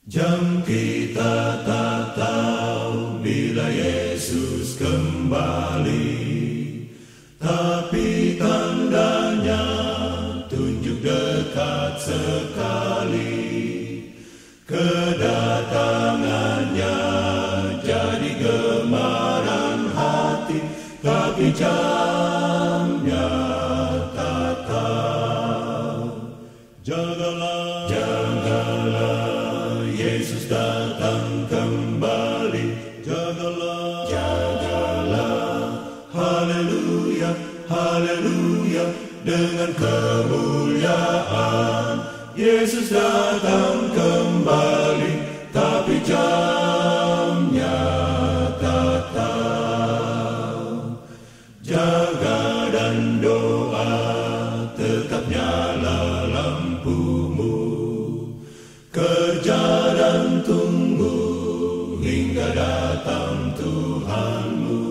Jam kita tak tahu bila Yesus kembali, tapi tandanya tunjuk dekat sekali. Kedatangannya jadi gemaran hati, tapi jamnya tak tahu. Jagalah, jagalah, Yesus datang kembali. Jagalah, jagalah, haleluya, haleluya, dengan kemuliaan Yesus datang kembali, tapi jamnya tak tahu. Jaga dan doa, tetap nyala lampumu, kerja dan tunggu hingga datang Tuhanmu.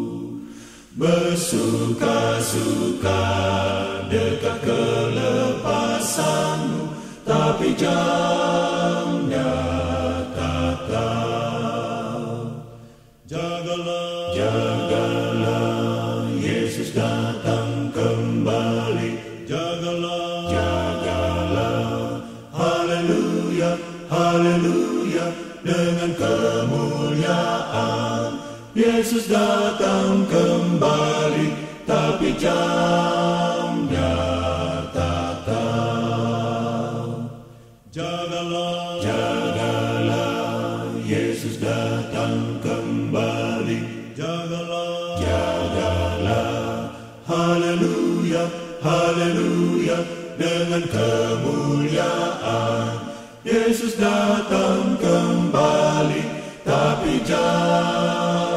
Bersuka-suka dekat kelepasanmu, tapi jamnya tak tahu. Jagalah, jagalah, Yesus datang kembali. Jagalah, jagalah, haleluya, haleluya, dengan kemuliaan Yesus datang kembali, tapi jamnya tak tahu. Jagalah, jagalah, Yesus datang kembali. Jagalah, jagalah, haleluya, haleluya, dengan kemuliaan Yesus datang kembali, tapi jangan